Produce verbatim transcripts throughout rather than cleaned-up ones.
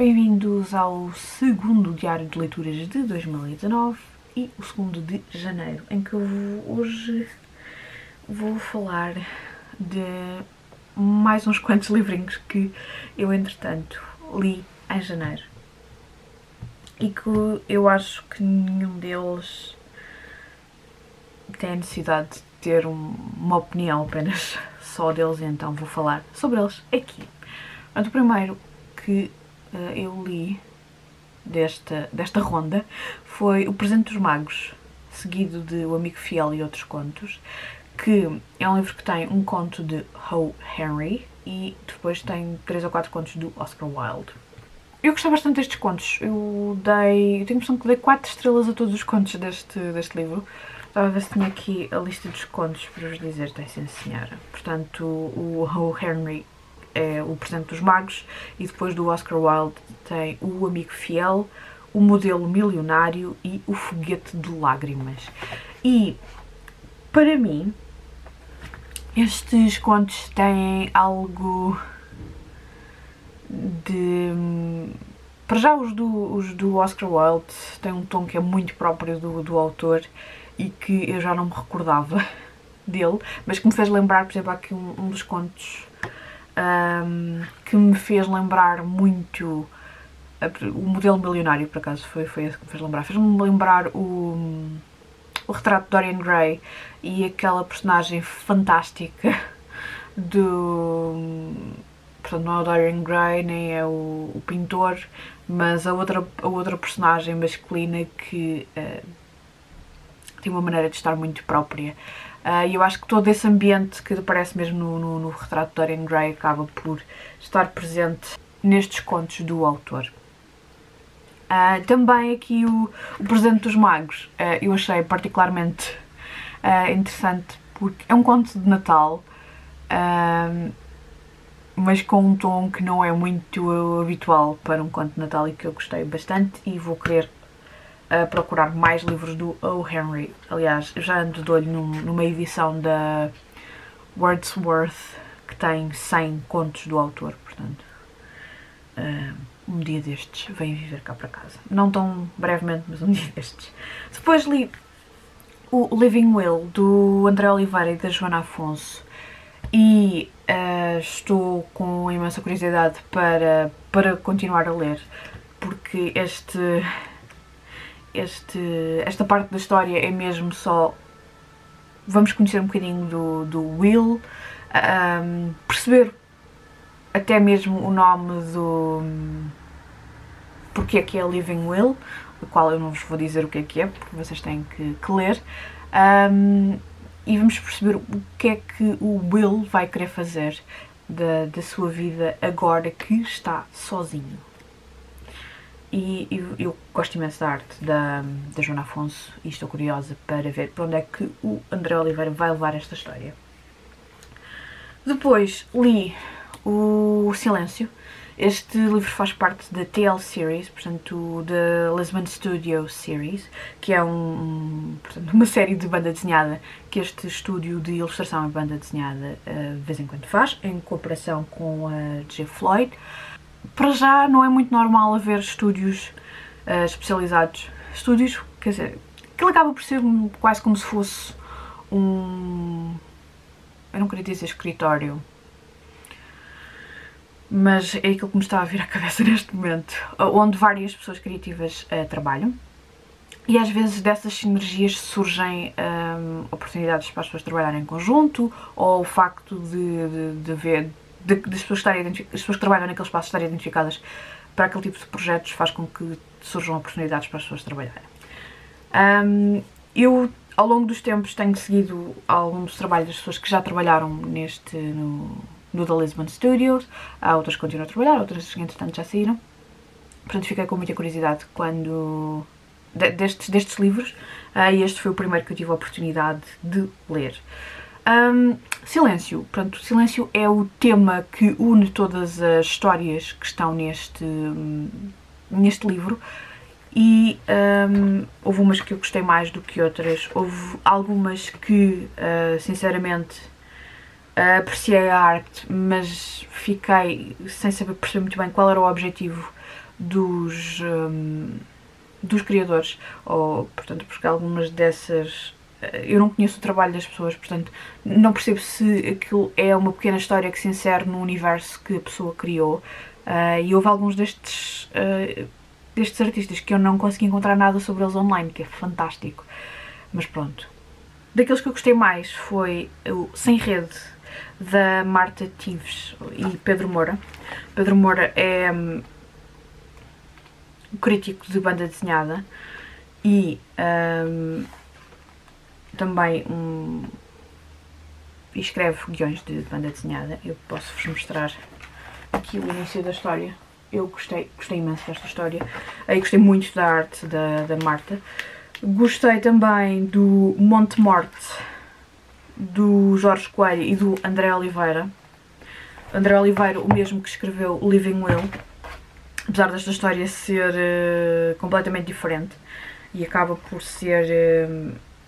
bem-vindos ao segundo diário de leituras de dois mil e dezanove e o segundo de janeiro, em que eu vou, hoje vou falar de mais uns quantos livrinhos que eu, entretanto, li em janeiro e que eu acho que nenhum deles tem a necessidade de ter um, uma opinião apenas só deles, então vou falar sobre eles aqui. Portanto, o primeiro que uh, eu li desta, desta ronda foi O Presente dos Magos, seguido de O Amigo Fiel e Outros Contos, que é um livro que tem um conto de O. Henry e depois tem três ou quatro contos do Oscar Wilde. Eu gostei bastante destes contos, eu dei, eu tenho a impressão que dei quatro estrelas a todos os contos deste, deste livro. Estava a ver se tinha aqui a lista dos contos para vos dizer, tem sim senhora. Portanto, o O. Henry é O Presente dos Magos e depois do Oscar Wilde tem O Amigo Fiel, O Modelo Milionário e O Foguete de Lágrimas. E, para mim, estes contos têm algo de... Para já os do, os do Oscar Wilde têm um tom que é muito próprio do, do autor e que eu já não me recordava dele, mas que me fez lembrar, por exemplo, aqui um, um dos contos um, que me fez lembrar muito o Modelo Milionário, por acaso, foi, foi esse que me fez lembrar. Fez-me lembrar o, o retrato de Dorian Gray e aquela personagem fantástica do... Portanto, não é o Dorian Gray, nem é o, o pintor, mas a outra, a outra personagem masculina que uh, tem uma maneira de estar muito própria. E uh, eu acho que todo esse ambiente que aparece mesmo no, no, no retrato de Dorian Gray acaba por estar presente nestes contos do autor. Uh, também aqui o, o Presente dos Magos, uh, eu achei particularmente uh, interessante porque é um conto de Natal, uh, mas com um tom que não é muito habitual para um conto de Natal e que eu gostei bastante e vou querer uh, procurar mais livros do O. Henry. Aliás, eu já ando de olho num, numa edição da Wordsworth que tem cem contos do autor, portanto uh, um dia destes vem viver cá para casa. Não tão brevemente, mas um dia destes. Depois li o Living Will do André Oliveira e da Joana Afonso e uh, estou com imensa curiosidade para, para continuar a ler, porque este, este, esta parte da história é mesmo só... Vamos conhecer um bocadinho do, do Will, um, perceber até mesmo o nome do... porque é que é Living Will, o qual eu não vos vou dizer o que é que é, porque vocês têm que, que ler. Um, E vamos perceber o que é que o Will vai querer fazer da, da sua vida agora que está sozinho. E eu, eu gosto imenso da arte da, da Joana Afonso e estou curiosa para ver para onde é que o André Oliveira vai levar esta história. Depois li O Silêncio. Este livro faz parte da T L Series, portanto da Lisbon Studio Series, que é um, portanto, uma série de banda desenhada que este estúdio de ilustração e banda desenhada uh, de vez em quando faz, em cooperação com a J. Floyd. Para já não é muito normal haver estúdios uh, especializados, estúdios, quer dizer, que acaba por ser quase como se fosse um, eu não queria dizer escritório, mas é aquilo que me está a vir à cabeça neste momento, onde várias pessoas criativas uh, trabalham e às vezes dessas sinergias surgem um, oportunidades para as pessoas trabalharem em conjunto, ou o facto de, de, de ver de, de as, pessoas estarem as pessoas que trabalham naquele espaço estarem identificadas para aquele tipo de projetos faz com que surjam oportunidades para as pessoas trabalharem. Um, eu ao longo dos tempos tenho seguido alguns dos trabalhos das pessoas que já trabalharam neste no, no The Lisbon Studios, há outras que continuam a trabalhar, outras que entretanto já saíram. Portanto, fiquei com muita curiosidade quando de, destes, destes livros, uh, e este foi o primeiro que eu tive a oportunidade de ler. Um, silêncio. Portanto, silêncio é o tema que une todas as histórias que estão neste, neste livro. E um, houve umas que eu gostei mais do que outras, houve algumas que, uh, sinceramente, uh, apreciei a arte, mas fiquei sem saber perceber muito bem qual era o objetivo dos, um, dos criadores, ou, portanto, porque algumas dessas... Eu não conheço o trabalho das pessoas, portanto, não percebo se aquilo é uma pequena história que se insere no universo que a pessoa criou. Uh, e houve alguns destes, uh, destes artistas que eu não consegui encontrar nada sobre eles online, que é fantástico. Mas pronto. Daqueles que eu gostei mais foi o Sem Rede, da Marta Tives e Pedro Moura. Pedro Moura é um, crítico de banda desenhada e um, também um, escreve guiões de banda desenhada. Eu posso-vos mostrar aqui o início da história. Eu gostei, gostei imenso desta história. Eu gostei muito da arte da, da Marta. Gostei também do Monte Morte, do Jorge Coelho e do André Oliveira. André Oliveira, o mesmo que escreveu Living Will, apesar desta história ser uh, completamente diferente e acaba por ser uh,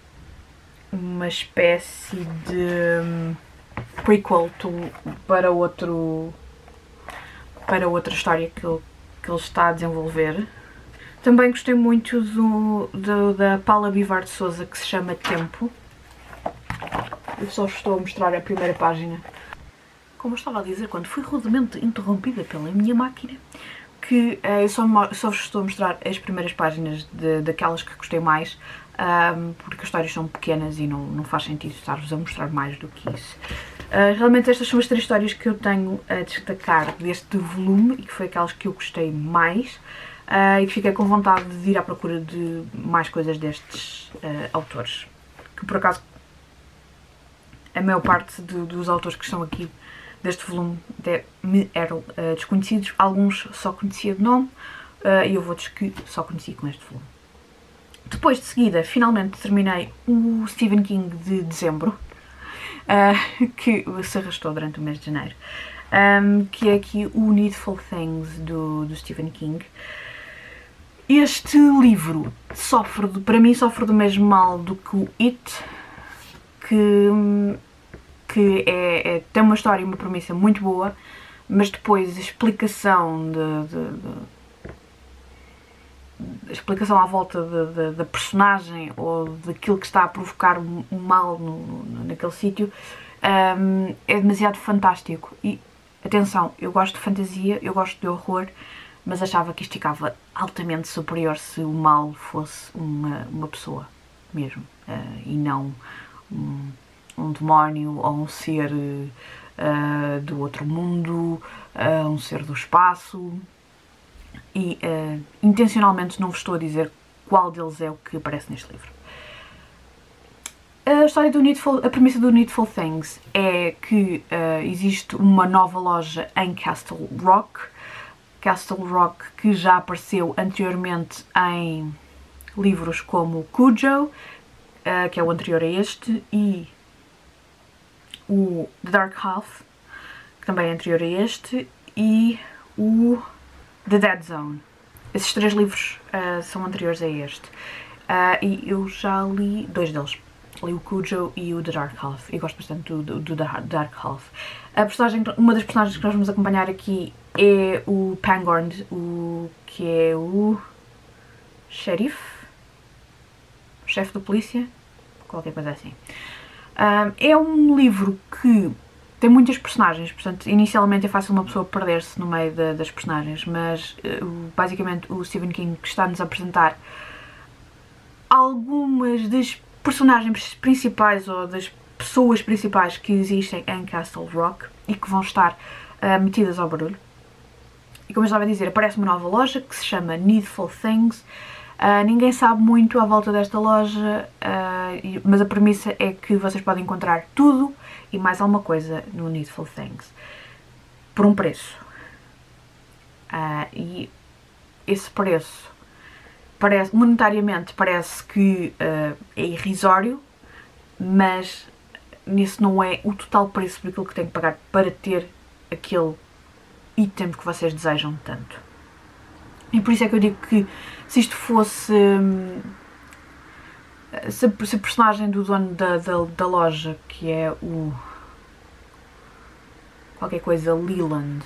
uma espécie de um, prequel to, para outro para outra história que ele, que ele está a desenvolver. Também gostei muito do, do, da Paula Bivar de Souza, que se chama Tempo. Eu só vos estou a mostrar a primeira página. Como eu estava a dizer, quando fui rudemente interrompida pela minha máquina, que uh, eu só, só vos estou a mostrar as primeiras páginas de, daquelas que gostei mais, um, porque as histórias são pequenas e não, não faz sentido estar-vos a mostrar mais do que isso. Uh, realmente estas são as três histórias que eu tenho a destacar deste volume e que foi aquelas que eu gostei mais uh, e que fiquei com vontade de ir à procura de mais coisas destes uh, autores. Que por acaso a maior parte de, dos autores que estão aqui deste volume de, me eram uh, desconhecidos, alguns só conhecia de nome uh, e houve outros que só conheci com este volume. Depois de seguida, finalmente terminei o Stephen King de dezembro, uh, que se arrastou durante o mês de janeiro, um, que é aqui o Needful Things do, do Stephen King. Este livro sofre, para mim, sofre do mesmo mal do que o It, que, que é, é, tem uma história e uma premissa muito boa, mas depois a explicação de, de, de a explicação à volta de, de, da personagem ou daquilo que está a provocar um mal no, no, naquele sítio um, é demasiado fantástico. E atenção, eu gosto de fantasia, eu gosto de horror, mas achava que isto ficava altamente superior se o mal fosse uma, uma pessoa mesmo, uh, e não um, um demónio ou um ser uh, do outro mundo, uh, um ser do espaço. E uh, intencionalmente não vos estou a dizer qual deles é o que aparece neste livro. A história do Needful, a premissa do Needful Things é que uh, existe uma nova loja em Castle Rock. Castle Rock que já apareceu anteriormente em livros como Cujo, uh, que é o anterior a este, e o The Dark Half, que também é anterior a este, e o The Dead Zone. Esses três livros uh, são anteriores a este. Uh, e eu já li dois deles. Li o Cujo e o The Dark Half. E gosto bastante do, do, do Dark Half. A personagem, uma das personagens que nós vamos acompanhar aqui é o Pangorn, o, que é o xerife, o chefe da polícia, qualquer coisa assim. Uh, é um livro que tem muitas personagens, portanto, inicialmente é fácil uma pessoa perder-se no meio de, das personagens, mas uh, basicamente o Stephen King está-nos a apresentar algumas das personagens principais ou das pessoas principais que existem em Castle Rock e que vão estar uh, metidas ao barulho. E como eu estava a dizer, aparece uma nova loja que se chama Needful Things. Uh, ninguém sabe muito à volta desta loja, uh, mas a premissa é que vocês podem encontrar tudo e mais alguma coisa no Needful Things por um preço. Uh, e esse preço, parece, monetariamente, parece que uh, é irrisório, mas nisso não é o total preço por aquilo que tem que pagar para ter aquele item que vocês desejam tanto. E por isso é que eu digo que se isto fosse... Se, se a personagem do dono da, da, da loja, que é o... qualquer coisa Leland,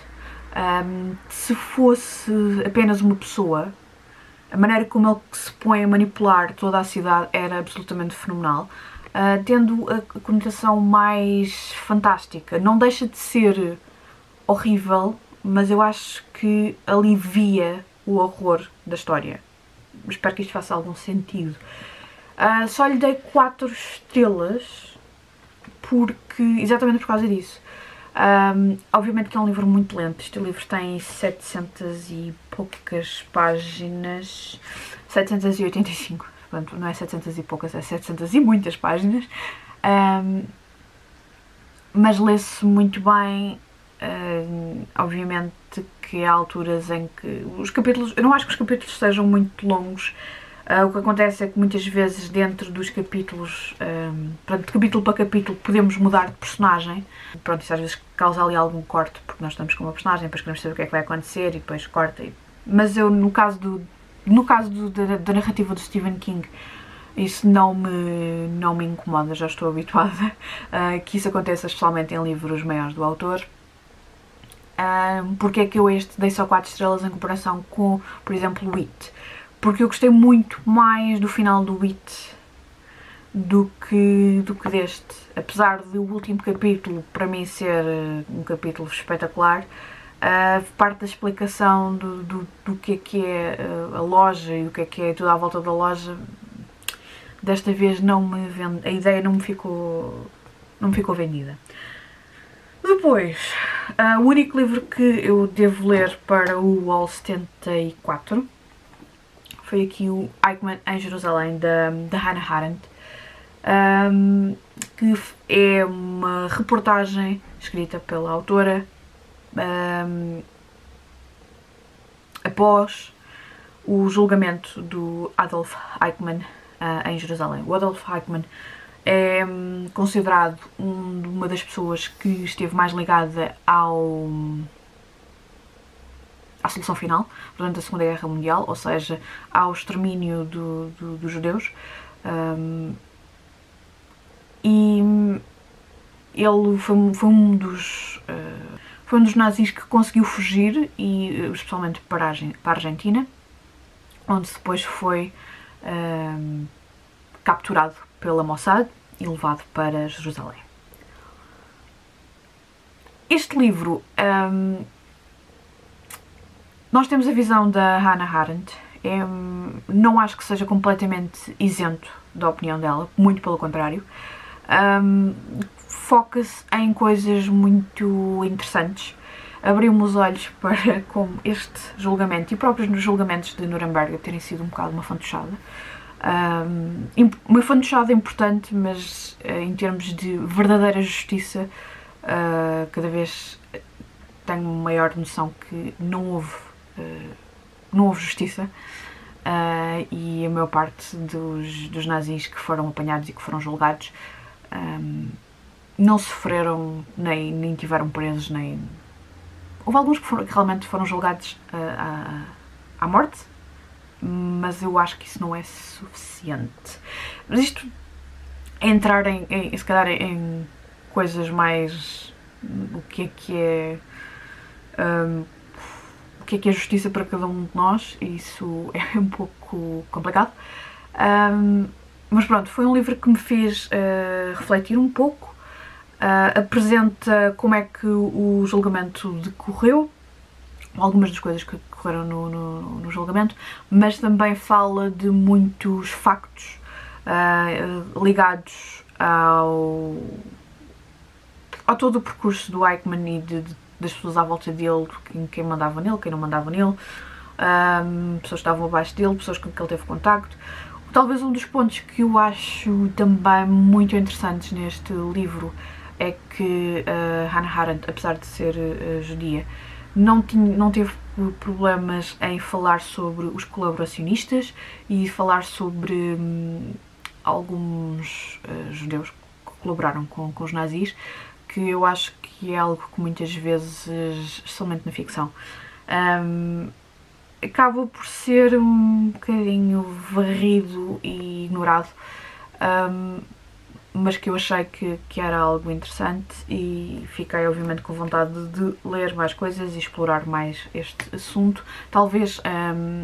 Um, se fosse apenas uma pessoa, a maneira como ele se põe a manipular toda a cidade era absolutamente fenomenal, uh, tendo a conotação mais fantástica. Não deixa de ser horrível, mas eu acho que alivia o horror da história. Espero que isto faça algum sentido. Uh, só lhe dei quatro estrelas, porque, exatamente por causa disso. Um, obviamente que é um livro muito lento. Este livro tem setecentas e poucas páginas, setecentas e oitenta e cinco, portanto não é setecentas e poucas, é setecentas e muitas páginas, um, mas lê-se muito bem. Um, obviamente que há alturas em que os capítulos, eu não acho que os capítulos sejam muito longos. Uh, o que acontece é que muitas vezes dentro dos capítulos, um, pronto, de capítulo para capítulo, podemos mudar de personagem. Pronto, isso às vezes causa ali algum corte, porque nós estamos com uma personagem, depois queremos saber o que é que vai acontecer e depois corta. E... Mas eu, no caso, do, no caso do, da, da narrativa do Stephen King, isso não me, não me incomoda, já estou habituada uh, que isso aconteça, especialmente em livros maiores do autor. Uh, porque é que eu este dei só quatro estrelas em comparação com, por exemplo, o It? Porque eu gostei muito mais do final do It do que, do que deste. Apesar do último capítulo, para mim, ser um capítulo espetacular, uh, parte da explicação do, do, do que é que é a loja e o que é que é tudo à volta da loja, desta vez não me vende, a ideia não me ficou, não me ficou vendida. Depois, uh, o único livro que eu devo ler para o Wall setenta e quatro foi aqui o Eichmann em Jerusalém, da, da Hannah Arendt, um, que é uma reportagem escrita pela autora um, após o julgamento do Adolf Eichmann uh, em Jerusalém. O Adolf Eichmann é um, considerado um, uma das pessoas que esteve mais ligada ao... à solução final durante a Segunda Guerra Mundial, ou seja, ao extermínio do, do, dos judeus. Um, e ele foi, foi, um dos, uh, foi um dos nazis que conseguiu fugir, e especialmente para a, para a Argentina, onde depois foi um, capturado pela Mossad e levado para Jerusalém. Este livro... Um, Nós temos a visão da Hannah Arendt. É, não acho que seja completamente isento da opinião dela, muito pelo contrário. Um, foca-se em coisas muito interessantes. Abriu-me os olhos para como este julgamento e próprios nos julgamentos de Nuremberg terem sido um bocado uma fantochada. Um, uma fantochada importante, mas em termos de verdadeira justiça, uh, cada vez tenho maior noção que não houve Uh, não houve justiça, uh, e a maior parte dos, dos nazis que foram apanhados e que foram julgados um, não sofreram, nem, nem tiveram presos, nem... Houve alguns que, foram, que realmente foram julgados uh, à, à morte, mas eu acho que isso não é suficiente. Mas isto é entrar em, em se calhar, em coisas mais... o que é que é... Um, o que é que é justiça para cada um de nós, e isso é um pouco complicado. Um, mas pronto, foi um livro que me fez uh, refletir um pouco, uh, apresenta como é que o julgamento decorreu, algumas das coisas que ocorreram no, no, no julgamento, mas também fala de muitos factos uh, ligados ao, a todo o percurso do Eichmann e de, de das pessoas à volta dele, quem, quem mandava nele, quem não mandava nele, um, pessoas que estavam abaixo dele, pessoas com quem ele teve contacto. Talvez um dos pontos que eu acho também muito interessantes neste livro é que uh, Hannah Arendt, apesar de ser uh, judia, não, tinha, não teve problemas em falar sobre os colaboracionistas e falar sobre um, alguns uh, judeus que colaboraram com, com os nazis, que eu acho que é algo que muitas vezes, somente na ficção, um, acaba por ser um bocadinho varrido e ignorado. Um, mas que eu achei que, que era algo interessante e fiquei obviamente com vontade de ler mais coisas e explorar mais este assunto, talvez um,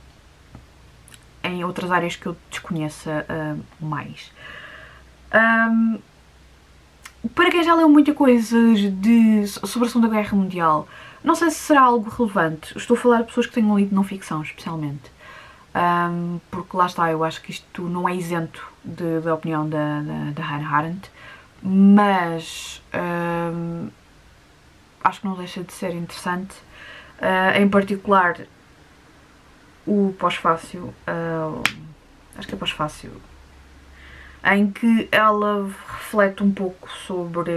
em outras áreas que eu desconheça uh, mais. Um, para quem já leu muita coisa de, sobre a Segunda Guerra Mundial, não sei se será algo relevante. Estou a falar de pessoas que tenham lido não ficção, especialmente. Um, porque lá está, eu acho que isto não é isento de, da opinião da, da, da Hannah Arendt, mas um, acho que não deixa de ser interessante. Uh, em particular, o pós-fácil, uh, acho que é pós-fácil, em que ela reflete um pouco sobre,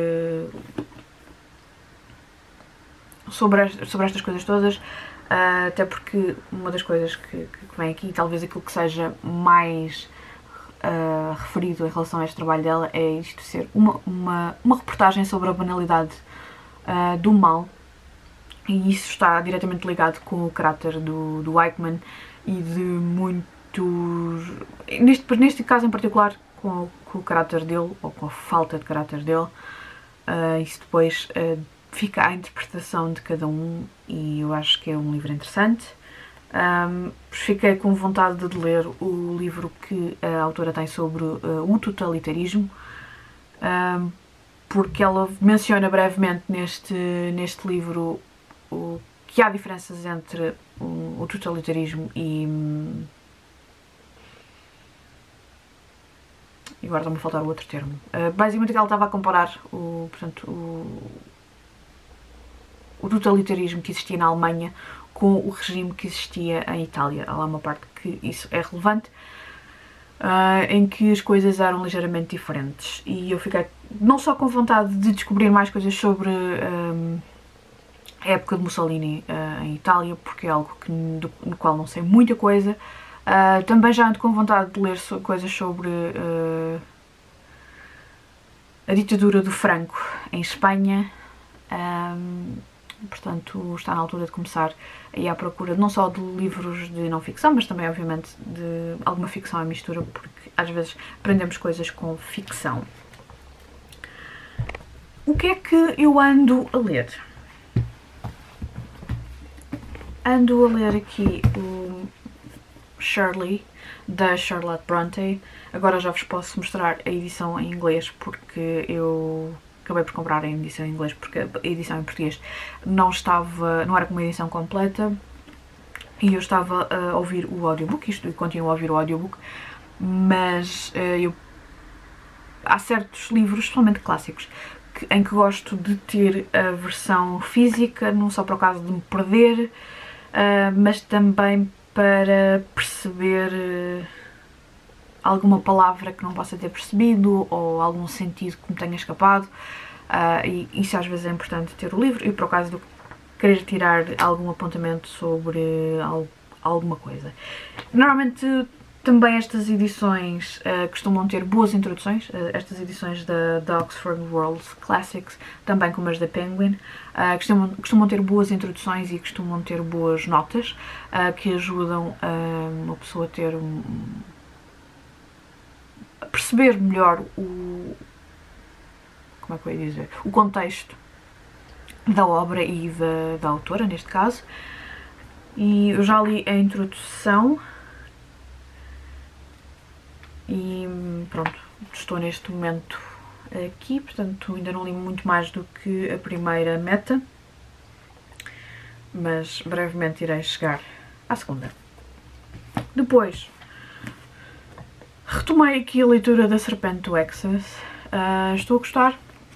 sobre, as, sobre estas coisas todas. Uh, até porque uma das coisas que, que vem aqui, talvez aquilo que seja mais uh, referido em relação a este trabalho dela, é isto ser uma, uma, uma reportagem sobre a banalidade uh, do mal, e isso está diretamente ligado com o caráter do, do Eichmann e de muitos, neste, neste caso em particular, com, com o caráter dele, ou com a falta de caráter dele. Uh, isso depois uh, fica à interpretação de cada um, e eu acho que é um livro interessante. Um, fiquei com vontade de ler o livro que a autora tem sobre uh, o totalitarismo, um, porque ela menciona brevemente neste, neste livro o, que há diferenças entre o, o totalitarismo e... e agora está-me a faltar o outro termo. Uh, basicamente ela estava a comparar o, portanto, o, o totalitarismo que existia na Alemanha com o regime que existia em Itália. Há lá uma parte que isso é relevante, uh, em que as coisas eram ligeiramente diferentes. E eu fiquei não só com vontade de descobrir mais coisas sobre um, a época de Mussolini uh, em Itália, porque é algo que, do, no qual não sei muita coisa. Uh, também já ando com vontade de ler so, coisas sobre uh, a ditadura do Franco em Espanha. Um, portanto, está na altura de começar a ir à procura não só de livros de não ficção, mas também, obviamente, de alguma ficção à mistura, porque às vezes aprendemos coisas com ficção. O que é que eu ando a ler? Ando a ler aqui o Shirley, da Charlotte Bronte. Agora já vos posso mostrar a edição em inglês, porque eu acabei por comprar a edição em inglês, porque a edição em português não estava, não era como uma edição completa, e eu estava a ouvir o audiobook, isto, e continuo a ouvir o audiobook, mas uh, eu, há certos livros, especialmente clássicos, que, em que gosto de ter a versão física, não só para o caso de me perder, uh, mas também para perceber uh, alguma palavra que não possa ter percebido ou algum sentido que me tenha escapado, uh, e isso às vezes é importante ter o livro, e por acaso de querer tirar algum apontamento sobre uh, alguma coisa. Normalmente também estas edições uh, costumam ter boas introduções, uh, estas edições da, da Oxford World Classics, também como as da Penguin, uh, costumam, costumam ter boas introduções e costumam ter boas notas uh, que ajudam uh, uma pessoa a ter um, a perceber melhor o, como é que eu ia dizer, o contexto da obra e da, da autora, neste caso. E eu já li a introdução e pronto, estou neste momento aqui, portanto ainda não li muito mais do que a primeira meta, mas brevemente irei chegar à segunda. Depois retomei aqui a leitura da Serpente do Exodus. Uh, estou a gostar.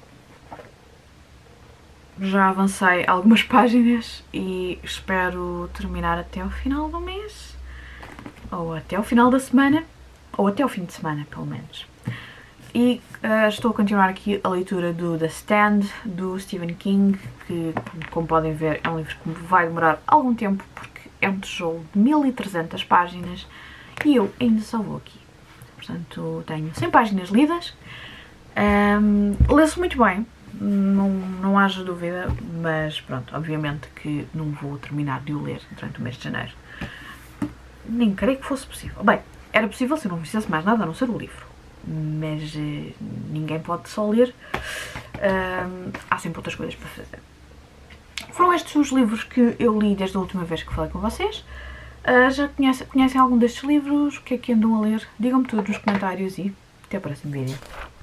Já avancei algumas páginas e espero terminar até ao final do mês, ou até ao final da semana, ou até ao fim de semana, pelo menos. E uh, estou a continuar aqui a leitura do The Stand, do Stephen King, que, como podem ver, é um livro que vai demorar algum tempo, porque é um tijolo de mil e trezentas páginas e eu ainda só vou aqui. Portanto, tenho cem páginas lidas, um, lê-se muito bem, não, não haja dúvida, mas pronto, obviamente que não vou terminar de o ler durante o mês de janeiro. Nem creio que fosse possível. Bem, era possível se eu não fizesse mais nada a não ser o livro. mas uh, ninguém pode só ler, uh, há sempre outras coisas para fazer. Foram estes os livros que eu li desde a última vez que falei com vocês. Uh, já conhecem, conhecem algum destes livros? O que é que andam a ler? Digam-me tudo nos comentários e até o próximo vídeo.